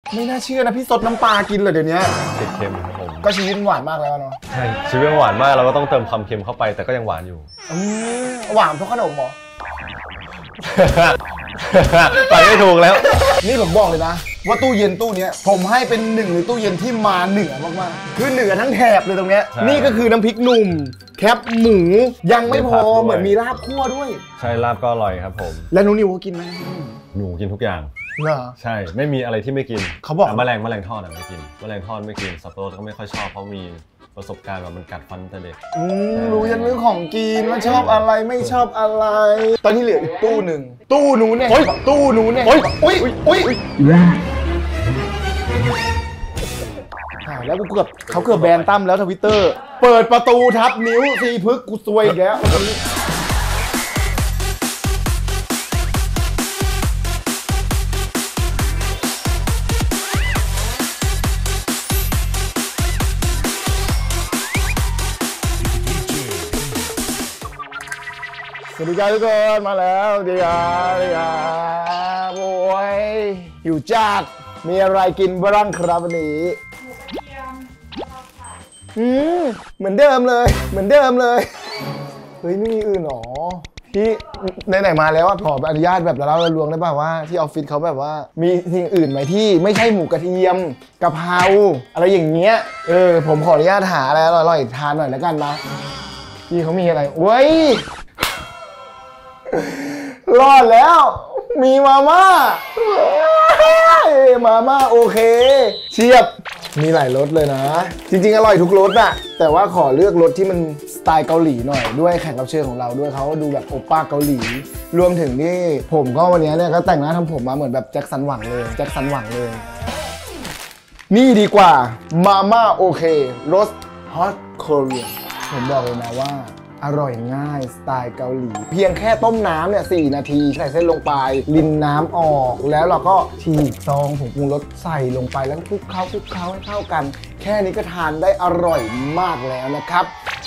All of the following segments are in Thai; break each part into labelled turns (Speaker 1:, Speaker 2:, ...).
Speaker 1: ไม่น่าเชื่อนะพี่ซดน้ำปลากินเลยเดี๋ยวนี้
Speaker 2: ติดเค็มครับผม
Speaker 1: ก็ชีวิตหวานมากแล้วเนาะ
Speaker 2: ใช่ชีวิตหวานมากเราก็ต้องเติมความเค็มเข้าไปแต่ก็ยังหวานอยู่
Speaker 1: หวานเพราะขนมเหรอ
Speaker 2: ไปไม่ถูกแล้ว
Speaker 1: นี่ผมบอกเลยนะว่าตู้เย็นตู้นี้ผมให้เป็นหนึ่งในตู้เย็นที่มาเหนือมากๆคือเหนือทั้งแถบเลยตรงเนี้ยนี่ก็คือน้ำพริกหนุ่มแคปหมูยังไม่พอเหมือนมีลาบคั่วด้วย
Speaker 2: ใช่ลาบก็อร่อยครับผม
Speaker 1: แล้วนิวก็กินไหม
Speaker 2: หนูกินทุกอย่าง
Speaker 1: เหรอ
Speaker 2: ใช่ไม่มีอะไรที่ไม่กิน
Speaker 1: เขาบอก
Speaker 2: แมลงทอดไม่กินแมลงทอดไม่กินสับปะรดก็ไม่ค่อยชอบเพราะมีประสบการณ์แบบมันกัดฟันแต่เด็ก
Speaker 1: รู้ยันเรื่องของกินว่าชอบอะไรไม่ชอบอะไรตอนนี้เหลืออีกตู้หนึ่งตู้นู้นเนี่ยตู้นู้นเนี่ยอุ้ยแล้วกูเกือบเขาเกือบแบนตั้มแล้วทวิตเตอร์เปิดประตูทับนิ้วซีพึกกูซวยอีกแล้วสวัสดีครับทุกคนมาแล้วสวัสดีครับโอ้ยหิวจัดมีอะไรกินบ้างครับวันนี้เหมือนเดิมเลยเฮ้ยไม่มีอื่นหรอพี่ไหนๆมาแล้วขออนุญาตแบบเราลวงได้ป่าวว่าที่ออฟฟิศเขาแบบว่ามีสิ่งอื่นไหมที่ไม่ใช่หมูกระเทียมกะเพราอะไรอย่างเงี้ยผมขออนุญาตหาอะไรอร่อยๆทานหน่อยแล้วกันนะพี่เขามีอะไรเว้ยรอดแล้วมีมาม่าโอเคเชียบมีหลายรสเลยนะจริงๆอร่อยทุกรสอะแต่ว่าขอเลือกรสที่มันสไตล์เกาหลีหน่อยด้วยแขกรับเชิญของเราด้วยเขาดูแบบโอป้าเกาหลีรวมถึงที่ผมก็วันนี้เนี่ยก็แต่งหน้าทำผมมาเหมือนแบบแจ็คสันหวังเลยนี่ดีกว่ามาม่าโอเครสฮอตโคเรียนผมบอกเลยนะว่าอร่อยง่ายสไตล์เกาหลีเพียงแค่ต้มน้ำเนี่ย4 นาทีใส่เส้นลงไปรินน้ำออกแล้วเราก็ฉีกซองผงปรุงรสใส่ลงไปแล้วคลุกเคล้าให้เข้ากันแค่นี้ก็ทานได้อร่อยมากแล้วนะครับ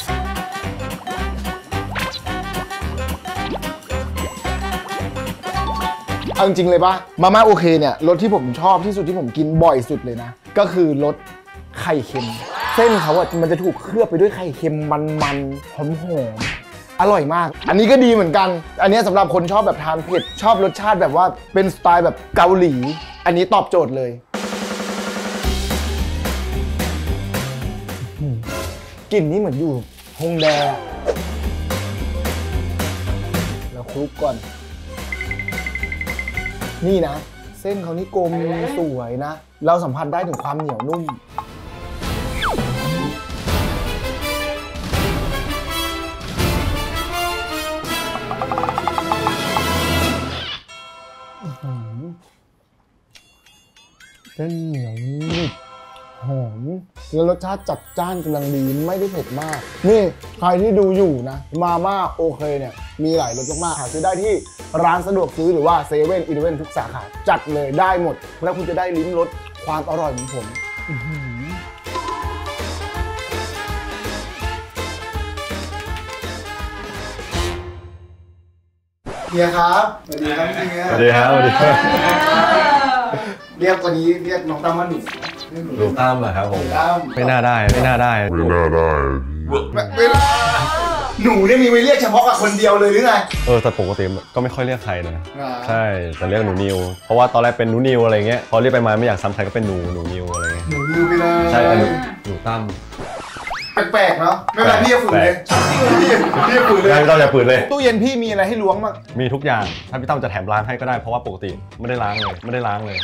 Speaker 1: เอาจริงๆเลยปะมาม่าโอเคเนี่ยรสที่ผมชอบที่สุดที่ผมกินบ่อยสุดเลยนะก็คือรสไข่เค็มเส้นเขาอะมันจะถูกเคลือบไปด้วยไข่เค็มมันหอมอร่อยมากอันนี้ก็ดีเหมือนกันอันนี้สำหรับคนชอบแบบทานเผ็ดชอบรสชาติแบบว่าเป็นสไตล์แบบเกาหลีอันนี้ตอบโจทย์เลยกลิ่นนี้เหมือนอยู่ฮงแดแล้วคลุกก่อนนี่นะเส้นเขานี่กลมสวยนะเราสัมผัสได้ถึงความเหนียวนุ่มเส้นเหนียวนุ่มหอมแล้วรสชาติจัดจ้านกำลังดีไม่ได้เผ็ดมากนี่ใครที่ดูอยู่นะมาม่าโอเคเนี่ยมีหลายรสมากๆหาซื้อได้ที่ร้านสะดวกซื้อหรือว่าเซเว่นอีเลฟเว่นทุกสาขาจัดเลยได้หมดแล้วคุณจะได้ลิ้มรสความอร่อยของผมเฮียครับสวัสดีครับเฮีย
Speaker 2: สวัสดีครับ
Speaker 1: เรียกวันนี้เรียกน้องตั้มว่าหนู
Speaker 2: ตั้มเหรอครับผมไม่น่าได้
Speaker 1: หนูเนี่ยมีไว้เรียกเฉพาะกับคนเดียวเลยหรือไง
Speaker 2: แต่ปกติก็ไม่ค่อยเรียกใครนะใช่แต่เรียกหนูนิวเพราะว่าตอนแรกเป็นหนูนิวอะไรเงี้ยพอเรียกไปมาไม่อยากซ้ำใครก็เป็นหนูนิวอะไรเงี้ย
Speaker 1: หนูนิวไปเลย
Speaker 2: ใช่หนูตั้ม
Speaker 1: แปลกๆเนาะไม่เป็นไรพี่จะฝืนเลยพี่จะฝืนเลย
Speaker 2: ไม่ต้องอย่าฝืนเลย
Speaker 1: ตู้เย็นพี่มีอะไรให้ล้วงมั้ง
Speaker 2: มีทุกอย่างถ้าพี่ตั้มจะแถมล้างให้ก็ได้เพราะว่าปกติไม่ได้ล้างเลย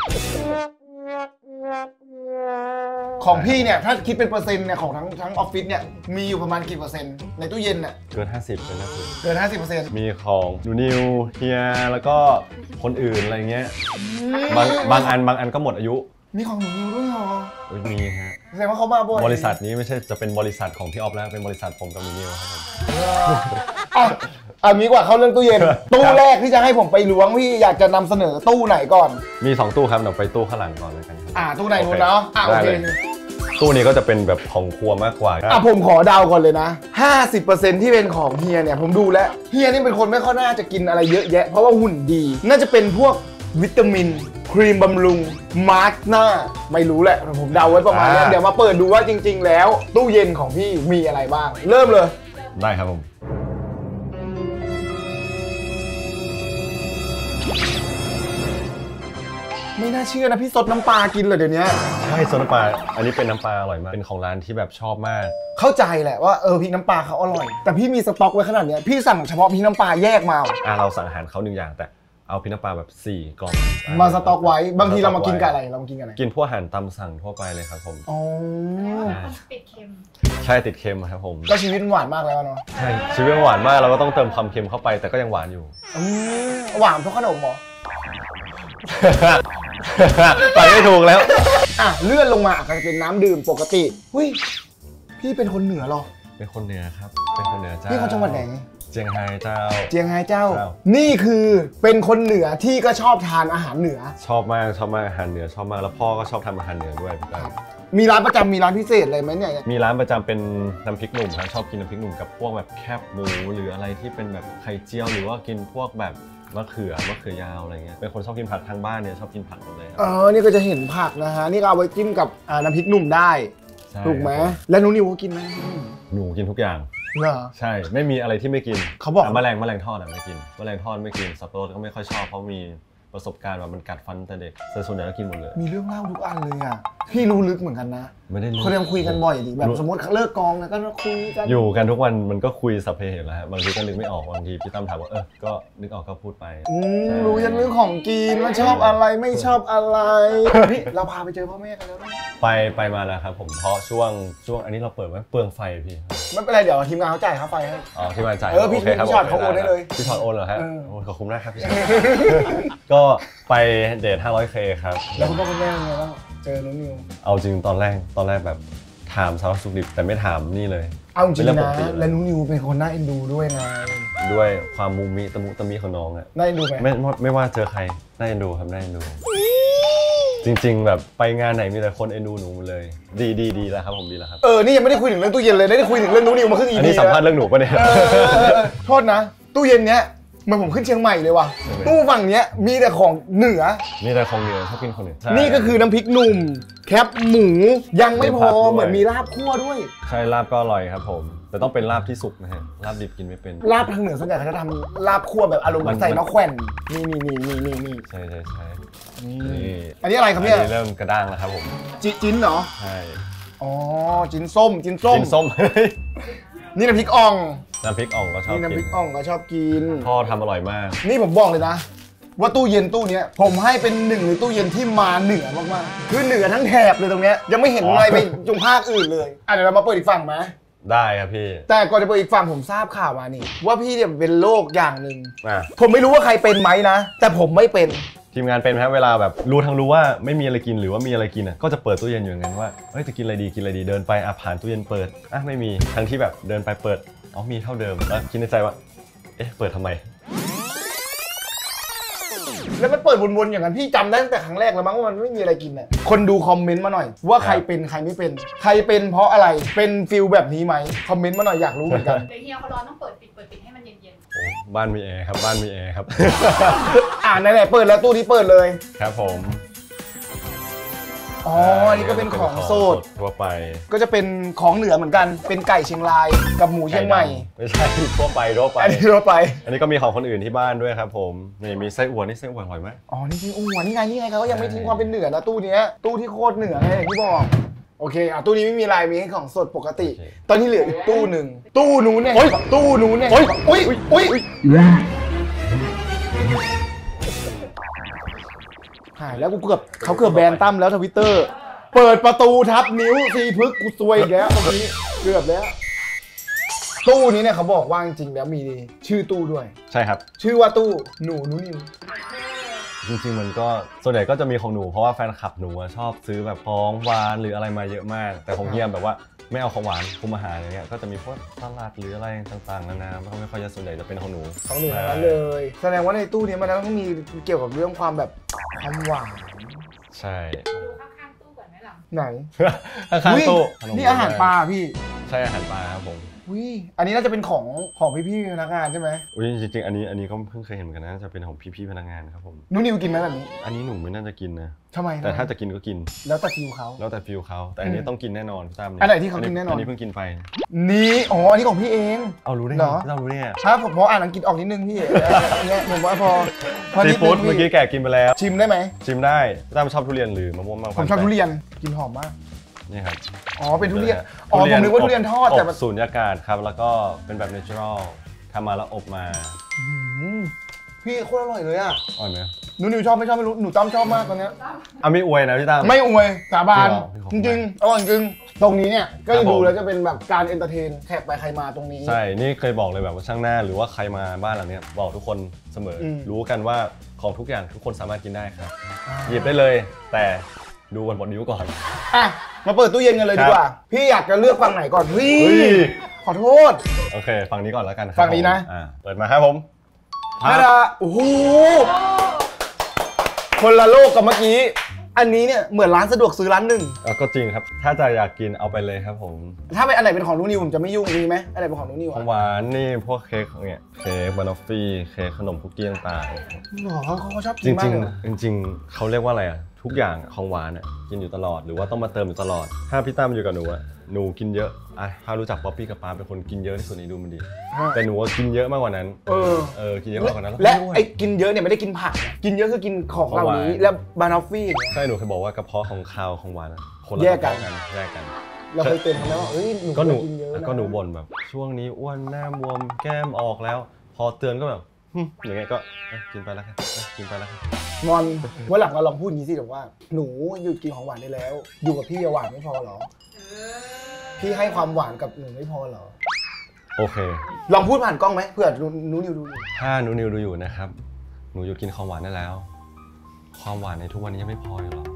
Speaker 1: ของพี่เนี่ยถ้าคิดเป็นเปอร์เซ็นต์เนี่ยของทั้งออฟฟิศเนี่ยมีอยู่ประมาณกี่เปอร์เซ็นต์ในตู้เย็นเนี่ย
Speaker 2: เกิน
Speaker 1: 50%
Speaker 2: มีของหนูนิวเฮียแล้วก็คนอื่นอะไรเงี้ยบางอันก็หมดอายุ
Speaker 1: มีของหนูนิวด้วยเหรอ
Speaker 2: มีฮะ
Speaker 1: แสดงว่าเขามาบ่อย
Speaker 2: บริษัทนี้ไม่ใช่จะเป็นบริษัทของพี่ออฟแล้วเป็นบริษัทผมกับหนูนิวครับผม
Speaker 1: มีกว่าเข้าเรื่องตู้เย็นตู้แรกที่จะให้ผมไปล้วงพี่อยากจะนำเสนอตู้ไหนก่อน
Speaker 2: มี2ตู้ครับเดี๋ยวไปตู้ข้างหลังก่อนเลยกัน
Speaker 1: ตู้ไหนนู้นเนาะโอเค
Speaker 2: ตู้นี้ก็จะเป็นแบบของครัวมากกว่า
Speaker 1: ผมขอเดาก่อนเลยนะ 50% ที่เป็นของเฮียเนี่ยผมดูแล้วเฮียนี่เป็นคนไม่ค่อยน่าจะกินอะไรเยอะแยะเพราะว่าหุ่นดีน่าจะเป็นพวกวิตามินครีมบำรุงมาร์กหน้าไม่รู้แหละผมเดาไว้ประมาณนี้เดี๋ยวมาเปิดดูว่าจริงๆแล้วตู้เย็นของพี่มีอะไรบ้าง เริ่มเลย
Speaker 2: ได้ครับผม
Speaker 1: ไม่น่าเชื่อนะพี่ซดน้ำปลากินเลยเดี๋ยวนี้
Speaker 2: ใช่ซดน้ำปลาอันนี้เป็นน้ำปลาอร่อยมากเป็นของร้านที่แบบชอบมาก
Speaker 1: เข้าใจแหละว่าพริกน้ำปลาเขาอร่อยแต่พี่มีสต็อกไว้ขนาดนี้พี่สั่งเฉพาะพริกน้ำปลาแยกมา
Speaker 2: เราสั่งอาหารเขา1 อย่างแต่เอาพริกน้ำปลาแบบ4 กล่อง
Speaker 1: มาสต็อกไว้บางทีเรามากินกับอะไรเรามากินกับอะไร
Speaker 2: กินพวกอาหารตามสั่งทั่วไปเลยครับผม
Speaker 1: อ๋อ
Speaker 3: ติดเค็ม
Speaker 2: ใช่ติดเค็มครับผม
Speaker 1: ก็ชีวิตหวานมากแล้วเนาะ
Speaker 2: ใช่ชีวิตหวานมากเราก็ต้องเติมความเค็มเข้าไปแต่ก็ยังหวานอยู่
Speaker 1: หวานเพราะขนมเหรอ
Speaker 2: ไปไม่ถูกแล้ว
Speaker 1: เลื่อนลงมาก็จะเป็นน้ำดื่มปกติพี่เป็นคนเหนือหรอ
Speaker 2: เป็นคนเหนือครับเป็นคนเหนือเจ้า
Speaker 1: พี่คนจังหวัดไหน
Speaker 2: เจียงไฮ้เจ้า
Speaker 1: เจียงไฮ้เจ้านี่คือเป็นคนเหนือที่ก็ชอบทานอาหารเหนือ
Speaker 2: ชอบมากอาหารเหนือชอบมากแล้วพ่อก็ชอบทำอาหารเหนือด้วย
Speaker 1: มีร้านประจำมีร้านพิเศษอะไรไหมเนี่ย
Speaker 2: มีร้านประจำเป็นน้ำพริกหนุ่มครับชอบกินน้ำพริกหนุ่มกับพวกแบบแคบหมูหรืออะไรที่เป็นแบบไข่เจียวหรือว่ากินพวกแบบมะเขือยาวอะไรเงี้ยเป็นคนชอบกินผักทางบ้านเนี่ยชอบกินผักหมดเลย
Speaker 1: นี่ก็จะเห็นผักนะฮะนี่ก็เอาไว้จิ้มกับน้ำพริกหนุ่มได้ถูกไหมแล้วนิวก็กินไหม
Speaker 2: หนูกินทุกอย่าง
Speaker 1: เหรอ
Speaker 2: ใช่ไม่มีอะไรที่ไม่กิน
Speaker 1: เขาบอก
Speaker 2: แมลงทอดไม่กินแมลงทอดไม่กินสับปะรดก็ไม่ค่อยชอบเพราะมีประสบการณ์ว่ามันกัดฟันแต่เด็กส่วนใหญ่ก็กินหมดเลย
Speaker 1: มีเรื่องเล่าทุกอันเลยอ่ะพี่รู้ลึกเหมือนกันนะ
Speaker 2: ไม่ได้
Speaker 1: เขาเรียกคุยกันบ่อยดิแบบสมมติเลิกกองแล้วก็คุยกัน
Speaker 2: อยู่กันทุกวันมันก็คุยสัพเพเหตุแล้วฮะบางทีก็นึกไม่ออกบางทีพี่ตั้มถามว่าก็นึกออกก็พูดไป
Speaker 1: รู้ยันเรื่องของกินว่าชอบอะไรไม่ชอบอะไรนี่เราพาไปเจอพ่อแม่กันแล้ว
Speaker 2: ไปมาแล้วครับผมเพราะช่วงอันนี้เราเปิดไว้เปลืองไฟพี่
Speaker 1: ไม่เป็นไรเดี๋ยวทีมงานเขาจ่ายค่าไฟให้
Speaker 2: ทีมงานจ่าย
Speaker 1: พี่ชอตเขาโอนได้เลย
Speaker 2: พี่ชอตโอนเหรอฮะขอบคุณมากครับพี่ชอตก็ไปเดท 500K ครับ
Speaker 1: แล้วคุณพ่อคุณแม่เป็นไงบ้างเจอน้องนิว
Speaker 2: เอาจริงตอนแรกแบบถามสารสุขดิบแต่ไม่ถามนี่เลย
Speaker 1: เอาจริงนะและน้องนิวเป็นคนน่าเอ็นดูด้วยไง
Speaker 2: ด้วยความมุมิตะมุตะมิของน้องอะ
Speaker 1: น่าเอ็นดูไหม
Speaker 2: ไม่ว่าเจอใครน่าเอ็นดูครับน่าเอ็นดูจริงๆแบบไปงานไหนมีแต่คนเอ็นดูหนูหมดเลยดีแล้วครับผมดีแล้วครับ
Speaker 1: นี่ยังไม่ได้คุยถึงเรื่องตู้เย็นเลยได้คุยถึงเรื่องน้องนิวมาครึ่ง EP
Speaker 2: อันนี้สัมภาษณ์เรื่องหนูปะเนี่ย
Speaker 1: โทษนะตู้เย็นเนี้ยเหมือนผมขึ้นเชียงใหม่เลยว่ะตู้ฝั่งเนี้ยมีแต่ของเหนือ
Speaker 2: ชอบกินของเหนือ
Speaker 1: นี่ก็คือน้ำพริกหนุ่มแคบหมูยังไม่พอเหมือนมีลาบคั่วด้วย
Speaker 2: ใช่ลาบก็อร่อยครับผมแต่ต้องเป็นลาบที่สุกนะฮะลาบดิบกินไม่เป็น
Speaker 1: ลาบทางเหนือส่วนใหญ่เขาจะทำลาบคั่วแบบอารมณ์ใส่มะแขวนนี่
Speaker 2: ใช่
Speaker 1: อันนี้อะไรครับเนี่ย
Speaker 2: เริ่มกระด้างแล้วครับผม
Speaker 1: จิ้นเหรอ
Speaker 2: ใช่
Speaker 1: จิ้นส้มนี่น้ำพริกอ่อง
Speaker 2: ก็ชอบกิน
Speaker 1: น้ำพริกอ่องก็ชอบกิน
Speaker 2: พ่อทำอร่อยมาก
Speaker 1: นี่ผมบอกเลยนะว่าตู้เย็นตู้นี้ผมให้เป็นหนึ่งในตู้เย็นที่มาเหนือมากๆคือเหนือทั้งแถบเลยตรงเนี้ยยังไม่เห็นอะไรไปตรงภาคอื่นเลยเดี๋ยวเรามาเปิดอีกฝั่งไหม
Speaker 2: ได้ครับพี่
Speaker 1: แต่ก่อนจะเปิดอีกฝั่งผมทราบข่าวมานี่ว่าพี่เนี่ยเป็นโรคอย่างหนึ่งผมไม่รู้ว่าใครเป็นไหมนะแต่ผมไม่เป็น
Speaker 2: ทีมงานเป็นครับเวลาแบบรู้ว่าไม่มีอะไรกินหรือว่ามีอะไรกินก็จะเปิดตู้เย็นอยู่อย่างนั้นว่าจะกินอะไรดีเดินไปผ่านตู้เย็นเปิดไม่มีทั้งที่แบบเดินไปเปิดมีเท่าเดิมแล้วคิดในใจว่าเปิดทำไม
Speaker 1: แล้วมันเปิดวนๆอย่างนั้นพี่จำได้ตั้งแต่ครั้งแรกแล้วมั้งว่ามันไม่มีอะไรกินน่ะคนดูคอมเมนต์มาหน่อยว่าใครเป็นใครไม่เป็นใครเป็นเพราะอะไรเป็นฟิลแบบนี้ไหมคอมเมนต์มาหน่อยอยากรู้เหมือนกัน
Speaker 3: เดี๋ยวเฮียเขาร้อนต้องเปิดปิดให้มันเย็น
Speaker 2: ๆบ้านมีแอร์ครับ
Speaker 1: ไหนเปิดแล้วตู้นี้เปิดเลย
Speaker 2: ครับผม
Speaker 1: อันนี้ก็เป็นของสด
Speaker 2: ทั่วไป
Speaker 1: ก็จะเป็นของเหนือเหมือนกันเป็นไก่เชียงรายกับหมูเชียงใหม่
Speaker 2: ไม่ใช่ทั่วไป
Speaker 1: อันนี้ทั่วไป
Speaker 2: อันนี้ก็มีของคนอื่นที่บ้านด้วยครับผมนี่มีไส้อั่วนี่ไส้อั่วอร่อยไหม
Speaker 1: นี่ไส้อั่วนี่ไงเขาก็ยังไม่ทิ้งความเป็นเหนือนะตู้นี้ตู้ที่โคตรเหนือไงอย่างที่บอกโอเคตู้นี้ไม่มีอะไรมีแค่ของสดปกติตอนนี้เหลืออีกตู้หนึ่งตู้นู้นเนี่ยอุ้ยหายแล้วเขาเกือบแบนตั้มแล้วTwitterเปิดประตูทับนิ้วซีพึกกูซวยอีกแล้วเมื่อกี้เกือบแล้วตู้นี้เนี่ยเขาบอกว่าจริงๆแล้วมีชื่อตู้ด้วย
Speaker 2: ใช่ครับ
Speaker 1: ชื่อว่าตู้หนูนิว
Speaker 2: จริงๆมันก็ส่วนใหญ่ก็จะมีของหนูเพราะว่าแฟนคลับหนูชอบซื้อแบบของหวานหรืออะไรมาเยอะมากแต่ของเฮียแบบว่าไม่เอาของหวานคุมอาหารอย่างเงี้ยก็จะมีพวกสลัดหรืออะไรต่างๆนานาไม่ค่อยจะส่วนใหญ่จะเป็นของหนู
Speaker 1: นั้นเลยแสดงว่าในตู้นี้มันต้องมีเกี่ยวกับเรื่องความแบบความหวาน
Speaker 2: ใช่
Speaker 3: ดูข้างๆตู้ก่อนไหมล่ะ
Speaker 1: ไหน
Speaker 2: ข้างๆตู้
Speaker 1: นี่อาหารปลาพี่
Speaker 2: ใช่อาหารปลาครับผม
Speaker 1: อุ้ยอันนี้น่าจะเป็นของพี่ๆพนักงานใช่ไหม
Speaker 2: อุ้ยจริงๆอันนี้ก็เพิ่งเคยเห็นเหมือนกันนะจะเป็นของพี่ๆพนักงานครับผม
Speaker 1: นุนิวกินไหมแบบนี้
Speaker 2: อันนี้หนูไม่น่าจะกินนะ
Speaker 1: ทำไม
Speaker 2: แต่ถ้าจะกินก็กิน
Speaker 1: แล้วแต่ฟิวเขา
Speaker 2: แล้วแต่ฟิลเขาแต่อันนี้ต้องกินแน่นอนพี่ตั้ม
Speaker 1: อันไหนที่เขากินแน่นอน
Speaker 2: อันนี้เพิ่งกินไป
Speaker 1: นี่อ๋ออันนี้ของพี่เอง
Speaker 2: เอารู้ได้
Speaker 1: เหร
Speaker 2: ไง
Speaker 1: อ
Speaker 2: พี่ตั้มรู้ได้ไง
Speaker 1: ถ้าผมพออ่านอังกฤษออกนิดนึงพี่อันเนี้ยผมว่าพอ
Speaker 2: ซี
Speaker 1: นิดนึ
Speaker 2: ฟู้ด
Speaker 1: ง
Speaker 2: เมื่อกี้
Speaker 1: พี่
Speaker 2: แกกินไปแล้ว
Speaker 1: ชิมได้ไหม
Speaker 2: ชิมได้พี่ตั้มชอบทุเรียนหรือมะม่วงมากก
Speaker 1: ผ
Speaker 2: ว่า
Speaker 1: มชอบทุเรียนกินหอมมาก
Speaker 2: นี่ครับ
Speaker 1: อ๋อเป็นทุเรียนอ๋อผมนึกว่าทุเรียนทอดแต่
Speaker 2: อบสูญญากาศครับแล้วก็เป็นแบบเนเชอรัลทำมาแล้วอบมา
Speaker 1: พี่โคตรอร่อยเลยอ่ะ
Speaker 2: อร่อยไหม
Speaker 1: หนูนิวชอบไม่ชอบไม่รู้หนูตั้มชอบมากตอนเนี้ย
Speaker 2: ไม่อวยนะพี่ตั้ม
Speaker 1: ไม่อวยสาบาน
Speaker 2: จริงเหรอ
Speaker 1: จริงๆอร่อยจริงตรงนี้เนี่ยก็
Speaker 2: ครั
Speaker 1: จะ
Speaker 2: บผม
Speaker 1: ดูแล้วจะเป็นแบบการเอนเตอร์เทนแขกไปใครมาตรงนี้
Speaker 2: ใช่นี่เคยบอกเลยแบบว่าช่างหน้าหรือว่าใครมาบ้านหลังเนี้ยบอกทุกคนเสมอรู้กันว่าของทุกอย่างทุกคนสามารถกินได้ครับหยิบได้เลย แต่ดูกันบนนิ้วก่อน
Speaker 1: อ่ะมาเปิดตู้เย็นกันเลยดีกว่า พี่อยากจะเลือกฝั่งไหนก่อนพี่
Speaker 2: เฮ้ย
Speaker 1: ขอโทษ
Speaker 2: โอเคฝั่งนี้ก่อนแล้วกันครับ
Speaker 1: ฝั่งนี้นะ
Speaker 2: ผมเปิดมาครับผม
Speaker 1: นาดาโอ้โหคนละโลกกับเมื่อกี้ อันนี้เนี่ยเหมือนร้านสะดวกซื้อร้านหนึ่ง
Speaker 2: ก็จริงครับถ้าจะอยากกินเอาไปเลยครับผม
Speaker 1: ถ้าเป็นอันไหนเป็นของนูนิวผมจะไม่ยุ่งมีไหมอันไหนเป็นของนูนิว
Speaker 2: ของหวานนี่พวกเค้กเนี่ยเค้กบานอฟฟี่เค้กขนมคุกกี้ต่าง
Speaker 1: หรอเขาชอบ
Speaker 2: ๆ
Speaker 1: กิ
Speaker 2: จ
Speaker 1: นมาก
Speaker 2: ริง
Speaker 1: เลยเหรอ
Speaker 2: ๆจริงๆเขาเรียกว่าอะไรอ่ะทุกอย่างของหวานอ่ะกินอยู่ตลอดหรือว่าต้องมาเติมอยู่ตลอดถ้าพี่ตั้มอยู่กับหนูอ่ะหนูกินเยอะถ้ารู้จักป๊อปปี้กับปาเป็นคนกินเยอะที่สุดในดูมันดีแต่หนูกินเยอะมากกว่านั้นกินเยอะมากกว่านั้น
Speaker 1: และไอ้กินเยอะเนี่ยไม่ได้กินผักนะกินเยอะคือกินของเหล่านี้และบานอฟฟี่อย่างเงี้ย
Speaker 2: ใช่หนูเคยบอกว่ากระเพาะของคาวของหวานคนละ
Speaker 1: แยกกัน
Speaker 2: ระเพาะแยกกัน
Speaker 1: เราเคยเตือนเขาแล้วว่าเอ้ยหนู
Speaker 2: ก็หนู
Speaker 1: กินเยอะนะ
Speaker 2: ก็หนูบ่นแบบช่วงนี้อ้วนหน้าบวมแก้มออกแล้ว พอเตือนก็แบบอย่างเงี้ยก็กินไปแล้วครับกินไปแล้วครับ
Speaker 1: งอนวันหลังเราลองพูดอย่างนี้สิบอกว่าหนูหยุดกินของหวานได้แล้ว อยู่กับพี่หวานไม่พอหรอพี่ให้ความหวานกับหนูไม่พอหรอ
Speaker 2: โอเค
Speaker 1: ลองพูดผ่านกล้องไหมเผื่อหนูนิวดูอยู่
Speaker 2: ถ้าหนูนิวดูอยู่นะครับหนูหยุดกินของหวานได้แล้ว ความหวานในทุกวันนี้ยังไม่พออยู่หรอ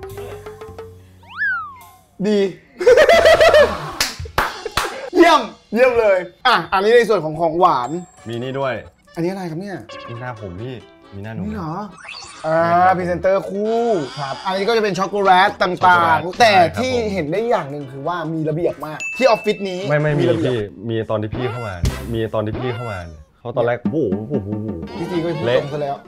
Speaker 1: ดี เยี่ยมเลยอ่ะอันนี้ในส่วนของของหวาน
Speaker 2: มีนี่ด้วย
Speaker 1: อันนี้อะไรครับเนี่ย
Speaker 2: มีหน้าผมพี่มีหน้าหนู
Speaker 1: นี่เหรอ
Speaker 2: ครับ
Speaker 1: พรีเซนเตอร์คู่ครับอันนี้ก็จะเป็นช็อกโกแลตต่าง
Speaker 2: ช็อกโกแลต
Speaker 1: ๆ แต่
Speaker 2: ใช่ครับ
Speaker 1: ที่
Speaker 2: ผม
Speaker 1: เห็นได้อย่างหนึ่งคือว่ามีระเบียบมากที่ออฟฟิศนี้
Speaker 2: ไม่มี
Speaker 1: ระเบียบ
Speaker 2: พี่มีตอนที่พี่เข้ามาเขาตอนแรกโอ้โห
Speaker 1: พี่จีก็ไปพูด
Speaker 2: เละ
Speaker 1: ตรงซะแล้ว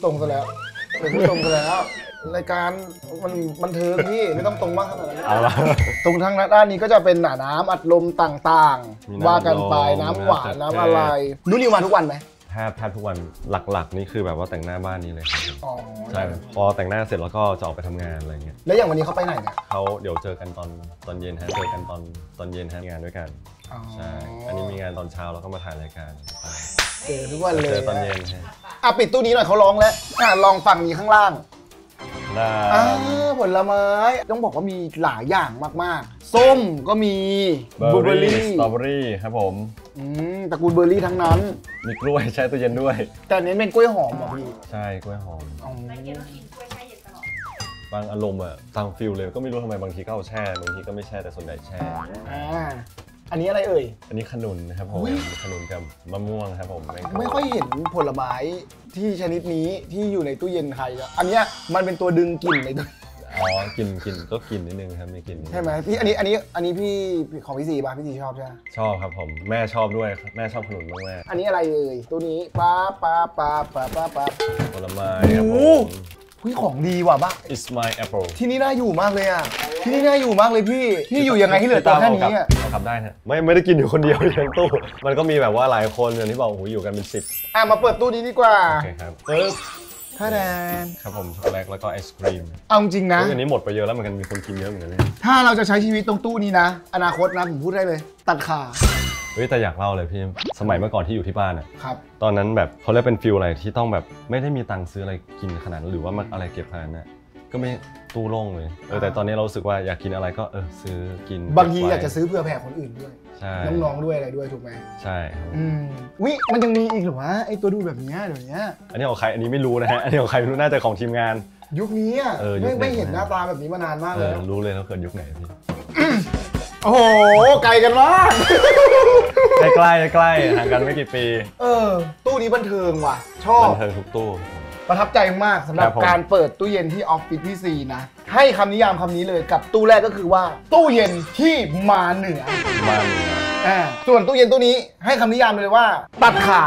Speaker 1: รายการมันบันเทิงพี่ไม่ต้องตรงมากขนาดนั้น
Speaker 2: เอาละ
Speaker 1: ตรงทางด้านนี้ก็จะเป็นหนาน้ำอัดลมต่าง
Speaker 2: มี
Speaker 1: ๆ
Speaker 2: น้ำ
Speaker 1: ว่ากันไป
Speaker 2: อัดลม
Speaker 1: น้ำหวาน
Speaker 2: น้ำ
Speaker 1: น้ำอะไรนุ่นนิวมาทุกวันไหม
Speaker 2: แทบทุกวันหลักๆนี่คือแบบว่าแต่งหน้าบ้านนี้เลยครับ
Speaker 1: อ๋อ
Speaker 2: ใช่พอแต่งหน้าเสร็จแล้วก็จะออกไปทำงานอะไรเงี้ย
Speaker 1: แล้วอย่างวันนี้เขาไปไหนเนี่ย
Speaker 2: เขาเดี๋ยวเจอกันตอนเย็นฮะเจอกันตอนเย็นฮะงานด้วยกัน
Speaker 1: อ๋อ
Speaker 2: ใช่อันนี้มีงานตอนเช้าแล้วก็มาถ่ายรายการ
Speaker 1: เจอทุกวันเลย
Speaker 2: เจอตอนเย็นฮะ
Speaker 1: อ่ะปิดตู้นี้หน่อยเขาร้องแล้วลองฟังนี้ข้างล่าง
Speaker 2: ได้
Speaker 1: ผลไม้ต้องบอกว่ามีหลายอย่างมากๆ ส้มก็มี
Speaker 2: เบอร์
Speaker 1: เบอร์
Speaker 2: รี่
Speaker 1: รี่
Speaker 2: สตรอเบอรี่ครับผม
Speaker 1: ตระกูลเบอร์รี่ทั้งนั้น
Speaker 2: มีกล้วยแช่ตู้เย็นด้วย
Speaker 1: แต่เน้นเป็นกล้วยหอมเหรอพี่
Speaker 2: ใช่กล้วยหอม
Speaker 1: อ๋อ
Speaker 3: ในเกมเรากินกล้วยแช่เย็นตลอด
Speaker 2: บางอารมณ์อะตามฟิลเลยก็ไม่รู้ทำไมบางทีก็เอาแช่บางทีก็ไม่แช่แต่ส่วนใหญ่แช่
Speaker 1: อันนี้อะไรเอ่ย
Speaker 2: อันนี้ขนุนนะครับผม
Speaker 1: อุ๊ย
Speaker 2: ขนุนกับมะม่วงครับผม
Speaker 1: ไม่ค่อยเห็นผลไม้ที่ชนิดนี้ที่อยู่ในตู้เย็นใครอะอันเนี้ยมันเป็นตัวดึงกลิ่นในตู้
Speaker 2: อ๋อกินก็กินนิดนึงครับมีกลิ่น
Speaker 1: ใช่ไหมพี่อันนี้พี่ของพี่สีป่ะพี่สีชอบใช่ไหม
Speaker 2: ชอบครับผมแม่ชอบด้วยแม่ชอบขนุนมากแม่
Speaker 1: อันนี้อะไรเอ่ยตัวนี้ป๊า
Speaker 2: ผลไม้ครับผ
Speaker 1: โอ้
Speaker 2: ม
Speaker 1: พี่ของดีว่ะบ้า
Speaker 2: It's my apple
Speaker 1: ที่นี่น่าอยู่มากเลยอ่ะที่นี่น่าอยู่มากเลยพี่อยู่ยังไงที่เหลือตัวแค่นี้อ่ะ
Speaker 2: เอากลับได้นะไม่ได้กินอยู่คนเดียวในตู้มันก็มีแบบว่าหลายคนอย่างที่บอกโอ้โหอยู่กันเป็น10
Speaker 1: มาเปิดตู้นี้ดีกว่า
Speaker 2: โอเคครับปึ๊บ
Speaker 1: ท่าแดน
Speaker 2: ครับผมช็อกโกแลตแล้วก็ไอศครีม
Speaker 1: เอาจริงนะ
Speaker 2: อันนี้หมดไปเยอะแล้วเหมือนกันมีคนกินเยอะเหมือนกันเนี่ย
Speaker 1: ถ้าเราจะใช้ชีวิตตรงตู้นี้นะอนาคตนะผมพูดได้เลย ตัดขา
Speaker 2: เฮ้ยแต่อยากเล่าเลยพี่สมัยเมื่อก่อนที่อยู่ที่บ้านอ่ะ
Speaker 1: ครับ
Speaker 2: ตอนนั้นแบบเขาเรียกเป็นฟิลอะไรที่ต้องแบบไม่ได้มีตังค์ซื้ออะไรกินขนาดนั้นหรือว่ามันอะไรเก็บขนาดนั้นก็ไม่ตู้โล่งเลยแต่ตอนนี้เรารู้สึกว่าอยากกินอะไรก็ซื้อกิน
Speaker 1: บางทีอยากจะซื้อเผื่อแผ่คนอื่นด้วย
Speaker 2: ใช่
Speaker 1: น้องๆด้วยอะไรด้วยถูกไหม
Speaker 2: ใช่ครับ
Speaker 1: วิมันยังมีอีกเหรอวะไอตัวดูแบบเนี้ยเดี๋ยวนี้
Speaker 2: อันนี้ของใครอันนี้ไม่รู้นะฮะอันนี้ของใครไม่รู้น่าจะของทีมงาน
Speaker 1: ยุคนี้อ่ะ
Speaker 2: ยุคไหน
Speaker 1: ไม่เห็นหน้าตาแบบนี้มานานมากเลย
Speaker 2: รู้เลยแล้วเกิดยุคไหนพี่
Speaker 1: โอ้โหไกลกันมาก
Speaker 2: ใกล้ห่างกันไม่กี่ปี
Speaker 1: ตู้นี้บันเทิงว่ะ ชอบ
Speaker 2: บันเทิงทุกตู้
Speaker 1: ประทับใจมากสำหรับ
Speaker 2: ครับผม
Speaker 1: การเปิดตู้เย็นที่ออฟฟิศพี่ซีนะ ให้คำนิยามคำนี้เลยกับตู้แรกก็คือว่า ตู้เย็นที่มาเหนือ
Speaker 2: มัน
Speaker 1: ส่วนตู้เย็นตู้นี้ให้คำนิยามเลยว่าตัดขา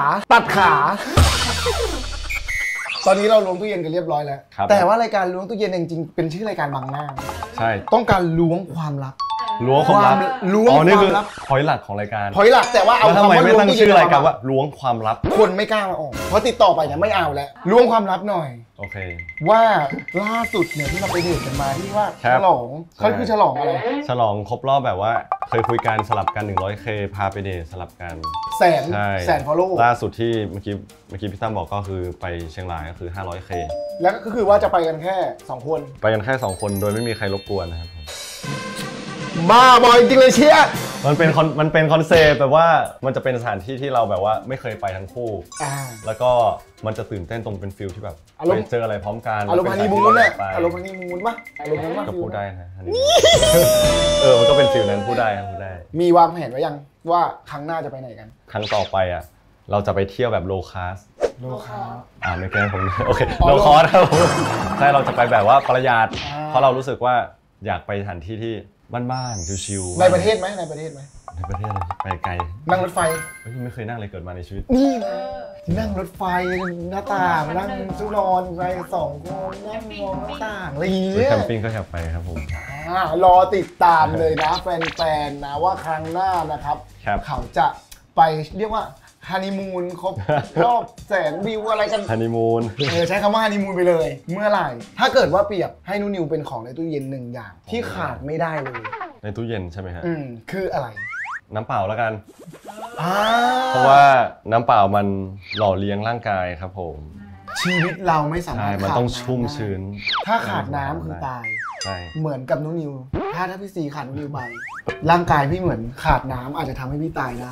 Speaker 1: ตอนนี้เราล้วงตู้เย็นกันเรียบร้อยแล้ว แต่ว่ารายการล้วงตู้เย็นจริงๆเป็นชื่อรายการบังหน้า
Speaker 2: ใช่
Speaker 1: ต้องการล้วงความลับ
Speaker 2: ล้วงความลับ
Speaker 1: ล้วง
Speaker 2: อ๋อนี่
Speaker 1: ควา
Speaker 2: คื
Speaker 1: ม
Speaker 2: อ
Speaker 1: ลับ
Speaker 2: พอยต์หลักของรายการ
Speaker 1: พอยหลักแต่ว่าเอา
Speaker 2: แล้วทำ
Speaker 1: คำ
Speaker 2: ไม
Speaker 1: ว่า
Speaker 2: ไม่
Speaker 1: ล้วง
Speaker 2: ตั้ง
Speaker 1: ตู้เย็น
Speaker 2: ชื่อรายการว่าล้วงความลับ
Speaker 1: คนไม่กล้ามาออกเพราะติดต่อไปเนี่ยไม่เอาแล้วล้วงความลับหน่อย
Speaker 2: โอเค
Speaker 1: ว่าล่าสุดเนี่ยที่เราไปเดทกันมาที่ว่า
Speaker 2: ครั
Speaker 1: ฉ
Speaker 2: บ
Speaker 1: ลองเขาคือฉลองอะไร
Speaker 2: ฉลองครบรอบแบบว่าเคยคุยกันสลับกัน 100K พาไปเดทสลับกัน
Speaker 1: แสน
Speaker 2: ใช่
Speaker 1: แสน follow
Speaker 2: ล่าสุดที่เมื่อกี้พี่ตั้มบอกก็คือไปเชียงรายก็คือ 500K
Speaker 1: แล้วก็คือว่าจะไปกันแค่2คน
Speaker 2: ไปกันแค่ 2 คนโดยไม่มีใครรบกวนนะครับผม
Speaker 1: บ้าบอยจริงเลยเชียร์
Speaker 2: มันเป็นคอนเซปต์แบบว่ามันจะเป็นสถานที่ที่เราแบบว่าไม่เคยไปทั้งคู่ แล้วก็มันจะตื่นเต้นตรงเป็นฟิลที่แบบ
Speaker 1: อารมณ์
Speaker 2: ไปเจออะไรพร้อมกัน
Speaker 1: อารมณ์ฮันนีมูนเนี่ยอารมณ์
Speaker 2: ไป
Speaker 1: ฮันนีมูนปะอารมณ์นั้นปะ
Speaker 2: ก็พูดได้นะฮันนีมูนมันก็เป็นฟิลนั้นพูดได้ครับพูดได้
Speaker 1: มีวางแผนไว้ยังว่าครั้งหน้าจะไปไหนกัน
Speaker 2: ครั้งต่อไปอ่ะเราจะไปเที่ยวแบบโลคาส
Speaker 1: โลคา
Speaker 2: ไม่แกล้งผมโอเคโลคอสครับผมใช่เราจะไปแบบว่าประหยัด
Speaker 1: อ่า
Speaker 2: เพราะเรารู้สึกว่าอยากไปสถานที่ที่บ้านๆชิวๆ
Speaker 1: ในประเทศไหมในประเทศไหม
Speaker 2: ในประเทศเลยไปไกล
Speaker 1: นั่งรถไฟ
Speaker 2: เฮ้ยไม่เคยนั่งเลยเกิดมาในชีวิต
Speaker 1: นี่ไงนั่งรถไฟหน้าต่างนั่งตู้นอนไป2 คนนั่งมองหน้าต่างอะไรอย่าง
Speaker 2: ไป
Speaker 1: เงี้ย
Speaker 2: แคมปิ้งก็อยากไปครับผม
Speaker 1: รอติดตามเลยนะแฟนๆนะว่าครั้งหน้านะครับ
Speaker 2: ครับ
Speaker 1: เขาจะไปเรียกว่าฮันนีมูนครบรอบแสนวิวอะไรกัน
Speaker 2: ฮันนีมูน
Speaker 1: ใช้คำว่าฮันนีมูนไปเลย เมื่อไหร่ ถ้าเกิดว่าเปรียบให้นุ่นนิวเป็นของในตู้เย็นหนึ่งอย่าง ที่ขาดไม่ได้เลย
Speaker 2: ในตู้เย็นใช่ไหมฮะ
Speaker 1: คืออะไร
Speaker 2: น้ำเปล่าแล้วกัน
Speaker 1: อ่า
Speaker 2: เพราะว่าน้ำเปล่ามันหล่อเลี้ยงร่างกายครับผม
Speaker 1: ชีวิตเราไม่สามาร
Speaker 2: ใช่
Speaker 1: ถ
Speaker 2: มันต้อง
Speaker 1: ขาดำ
Speaker 2: ชุ่มชื้น
Speaker 1: ถ้าขาดน้ำคือตาย
Speaker 2: ใช่
Speaker 1: เหมือนกับนุ่นนิว ถ้าพี่ซีขาดนุ่นนิวไปร่างกายพี่เหมือนขาดน้ำอาจจะทำให้พี่ตายได้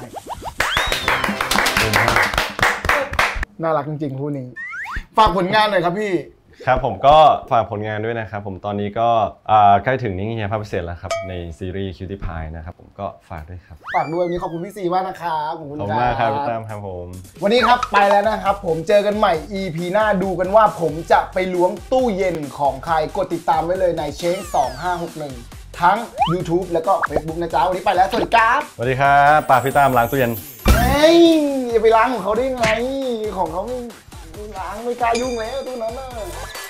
Speaker 1: น่ารักจริงๆคู่นี้ ฝากผลงานหน่อยครับพี่
Speaker 2: ครับผมก็ฝากผลงานด้วยนะครับผมตอนนี้ก็ใกล้ถึงนิ่งเฮียภาพพิเศษแล้วครับในซีรีส์ Cutie Pie นะครับผมก็ฝากด้วยครับ
Speaker 1: ฝากด้วยวันนี้ขอบคุณพี่ซีมากนะครับขอบคุณ
Speaker 2: ขอบคุณมากครับพี่ตั้มครับผม
Speaker 1: วันนี้ครับไปแล้วนะครับผมเจอกันใหม่ EP หน้าดูกันว่าผมจะไปล้วงตู้เย็นของใครกดติดตามไว้เลยในเชง2561ทั้ง YouTube แล้วก็ Facebook นะจ๊ะวันนี้ไปแล้วสวัสดีครับ
Speaker 2: สวัสดีครับปากพี่ตั้มล้างตู้เย็น
Speaker 1: เฮ้ยอย่าไปล้างของเขาได้ไงของเขาไม่ล้างไม่กล้ายุ่งแล้วตู้นั้นน่ะ